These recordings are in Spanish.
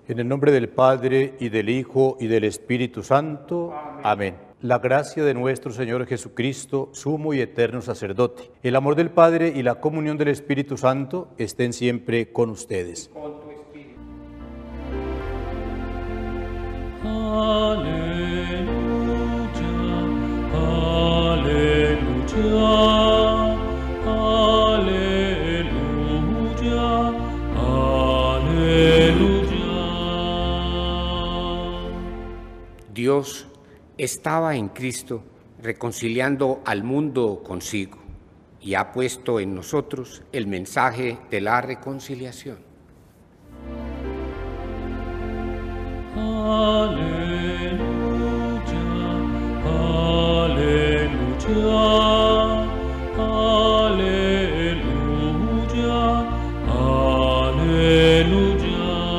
En el nombre del Padre, y del Hijo, y del Espíritu Santo. Amén. La gracia de nuestro Señor Jesucristo, sumo y eterno sacerdote, el amor del Padre y la comunión del Espíritu Santo estén siempre con ustedes. Con tu espíritu. Aleluya, aleluya, aleluya. Dios estaba en Cristo reconciliando al mundo consigo y ha puesto en nosotros el mensaje de la reconciliación. Aleluya, aleluya, aleluya, aleluya.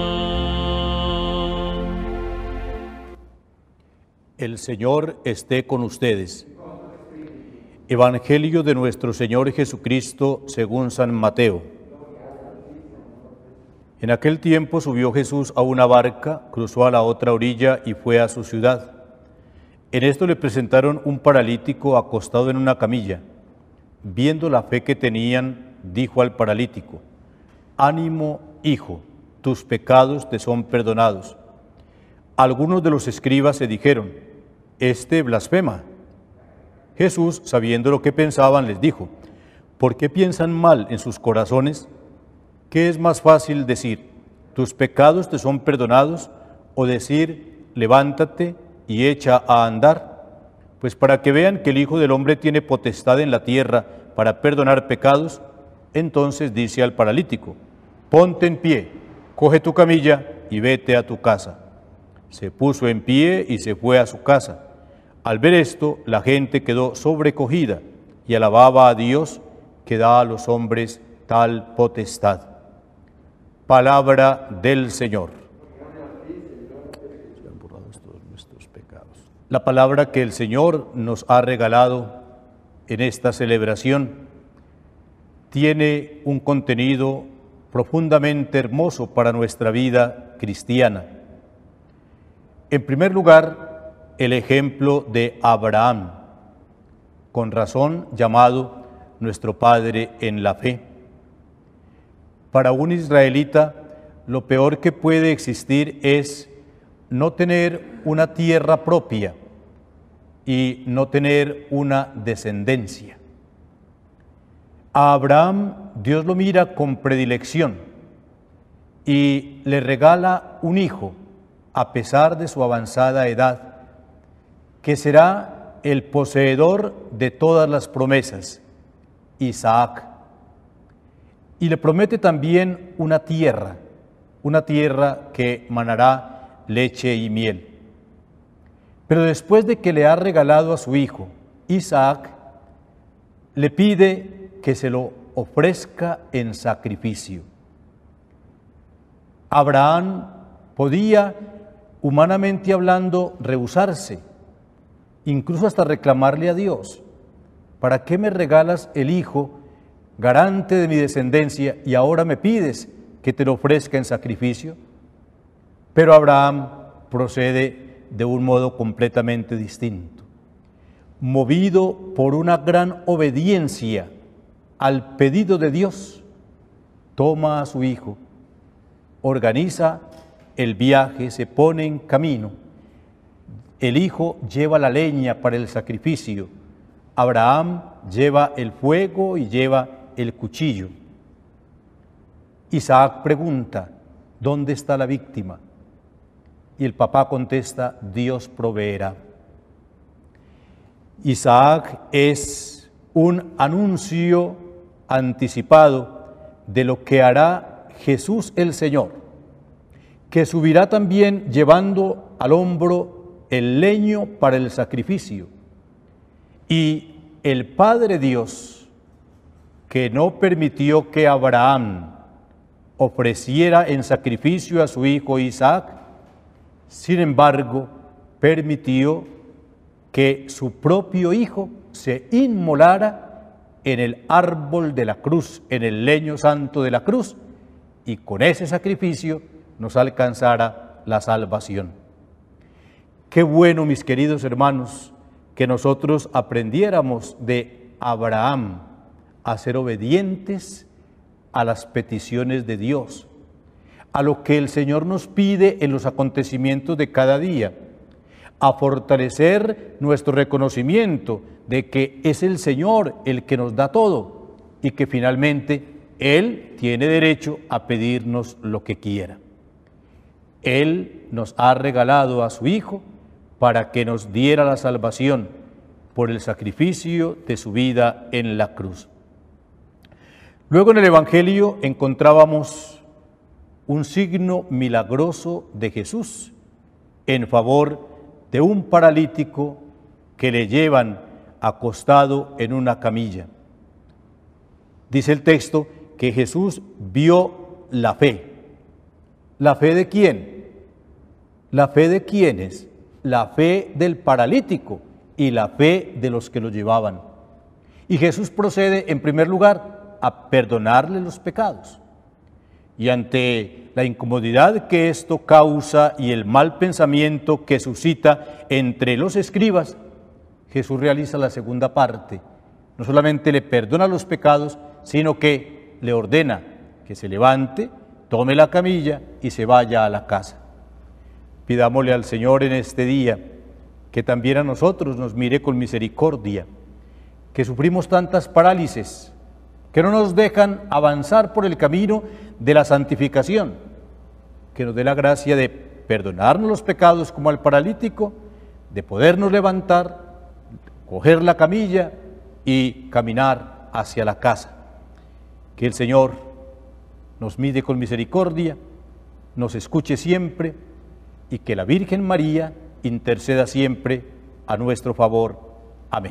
El Señor esté con ustedes. Evangelio de nuestro Señor Jesucristo según San Mateo. En aquel tiempo subió Jesús a una barca, cruzó a la otra orilla y fue a su ciudad. En esto le presentaron un paralítico acostado en una camilla. Viendo la fe que tenían, dijo al paralítico: «Ánimo, hijo, tus pecados te son perdonados». Algunos de los escribas se dijeron: «Este blasfema». Jesús, sabiendo lo que pensaban, les dijo: «¿Por qué piensan mal en sus corazones? ¿Qué es más fácil decir: tus pecados te son perdonados, o decir: levántate y echa a andar? Pues para que vean que el Hijo del Hombre tiene potestad en la tierra para perdonar pecados». Entonces dice al paralítico: «Ponte en pie, coge tu camilla y vete a tu casa». Se puso en pie y se fue a su casa. Al ver esto, la gente quedó sobrecogida y alababa a Dios, que da a los hombres tal potestad. Palabra del Señor. Sean borrados todos nuestros pecados. La palabra que el Señor nos ha regalado en esta celebración tiene un contenido profundamente hermoso para nuestra vida cristiana. En primer lugar, el ejemplo de Abraham, con razón llamado nuestro Padre en la fe. Para un israelita, lo peor que puede existir es no tener una tierra propia y no tener una descendencia. A Abraham Dios lo mira con predilección y le regala un hijo, a pesar de su avanzada edad, que será el poseedor de todas las promesas, Isaac. Y le promete también una tierra que manará leche y miel. Pero después de que le ha regalado a su hijo, Isaac, le pide que se lo ofrezca en sacrificio. Abraham podía, humanamente hablando, rehusarse, incluso hasta reclamarle a Dios: ¿para qué me regalas el hijo, garante de mi descendencia, y ahora me pides que te lo ofrezca en sacrificio? Pero Abraham procede de un modo completamente distinto. Movido por una gran obediencia al pedido de Dios, toma a su hijo, organiza el viaje, se pone en camino. El hijo lleva la leña para el sacrificio, Abraham lleva el fuego y lleva el cuchillo. Isaac pregunta: ¿dónde está la víctima? Y el papá contesta: Dios proveerá. Isaac es un anuncio anticipado de lo que hará Jesús el Señor, que subirá también llevando al hombro el leño para el sacrificio. Y el Padre Dios, que no permitió que Abraham ofreciera en sacrificio a su hijo Isaac, sin embargo, permitió que su propio hijo se inmolara en el árbol de la cruz, en el leño santo de la cruz, y con ese sacrificio nos alcanzara la salvación. Qué bueno, mis queridos hermanos, que nosotros aprendiéramos de Abraham a ser obedientes a las peticiones de Dios, a lo que el Señor nos pide en los acontecimientos de cada día, a fortalecer nuestro reconocimiento de que es el Señor el que nos da todo y que finalmente Él tiene derecho a pedirnos lo que quiera. Él nos ha regalado a su Hijo para que nos diera la salvación por el sacrificio de su vida en la cruz. Luego en el Evangelio encontrábamos un signo milagroso de Jesús en favor de un paralítico que le llevan acostado en una camilla. Dice el texto que Jesús vio la fe. ¿La fe de quién? ¿La fe de quiénes? La fe del paralítico y la fe de los que lo llevaban. Y Jesús procede en primer lugar a perdonarle los pecados. Y ante la incomodidad que esto causa y el mal pensamiento que suscita entre los escribas, Jesús realiza la segunda parte. No solamente le perdona los pecados, sino que le ordena que se levante, tome la camilla y se vaya a la casa. Pidámosle al Señor en este día que también a nosotros nos mire con misericordia, que sufrimos tantas parálisis, que no nos dejan avanzar por el camino de la santificación, que nos dé la gracia de perdonarnos los pecados como al paralítico, de podernos levantar, coger la camilla y caminar hacia la casa. Que el Señor nos mire con misericordia, nos escuche siempre y que la Virgen María interceda siempre a nuestro favor. Amén.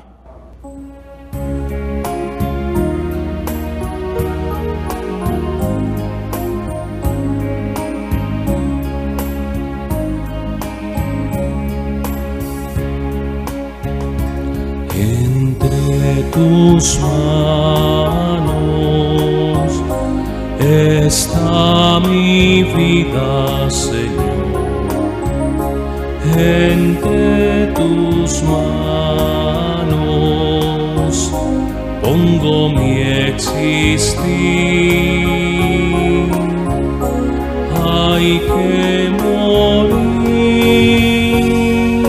Entre tus manos está mi vida, Señor. Entre tus manos pongo mi existir. Hay que morir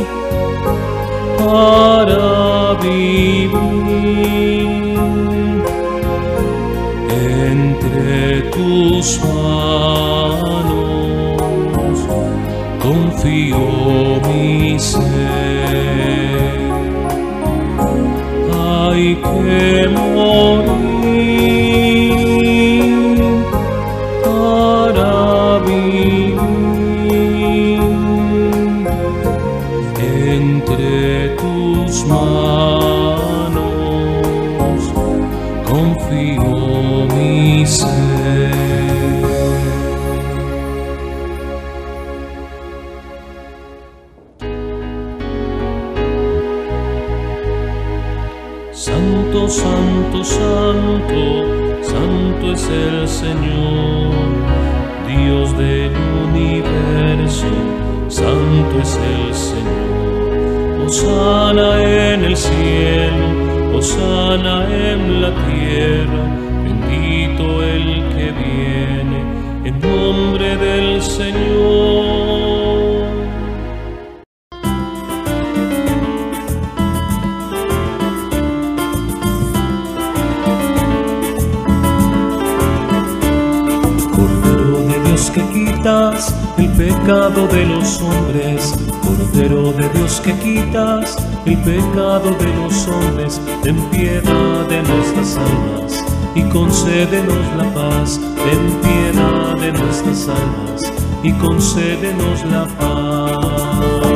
para vivir. Entre tus manos confío mi ser. Hay que morir para vivir. Entre tus manos confío mi ser. Santo, santo, santo, santo es el Señor, Dios del universo, santo es el Señor. Hosana en el cielo, hosana en la tierra, bendito el que viene en nombre del Señor. Que quitas el pecado de los hombres, Cordero de Dios que quitas el pecado de los hombres, ten piedad de nuestras almas y concédenos la paz, ten piedad de nuestras almas y concédenos la paz.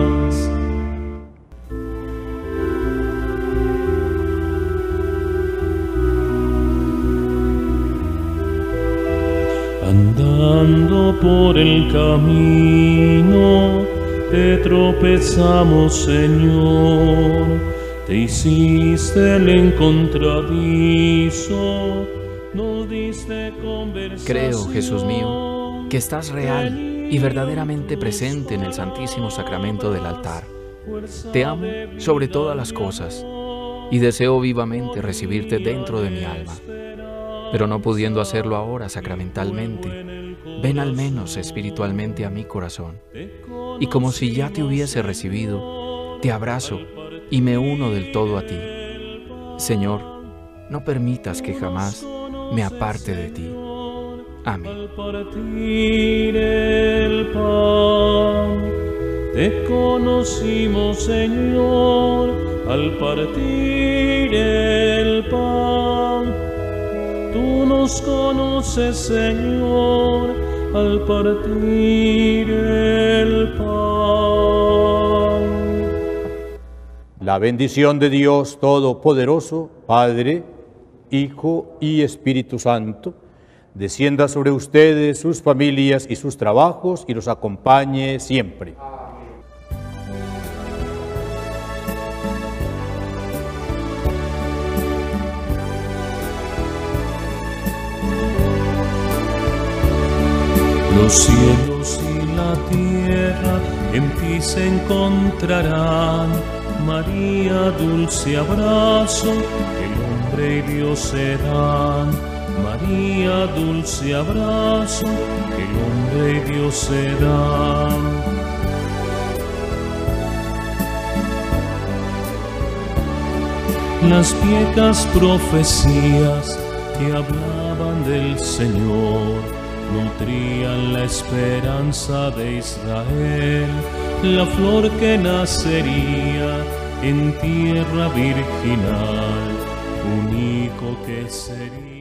Andando por el camino, te tropezamos, Señor, te hiciste el encontradizo, nos diste conversación. Creo, Jesús mío, que estás real y verdaderamente presente en el Santísimo Sacramento del altar. Te amo sobre todas las cosas y deseo vivamente recibirte dentro de mi alma. Pero no pudiendo hacerlo ahora sacramentalmente, ven al menos espiritualmente a mi corazón. Y como si ya te hubiese recibido, te abrazo y me uno del todo a ti. Señor, no permitas que jamás me aparte de ti. Amén. Al partir el pan, te conocimos, Señor, al partir el pan. Tú nos conoces, Señor, al partir el pan. La bendición de Dios Todopoderoso, Padre, Hijo y Espíritu Santo, descienda sobre ustedes, sus familias y sus trabajos y los acompañe siempre. Los cielos y la tierra en ti se encontrarán. María, dulce abrazo, el hombre y Dios serán. María, dulce abrazo, el hombre y Dios serán. Las viejas profecías que hablaban del Señor nutrían la esperanza de Israel, la flor que nacería en tierra virginal, un hijo que sería.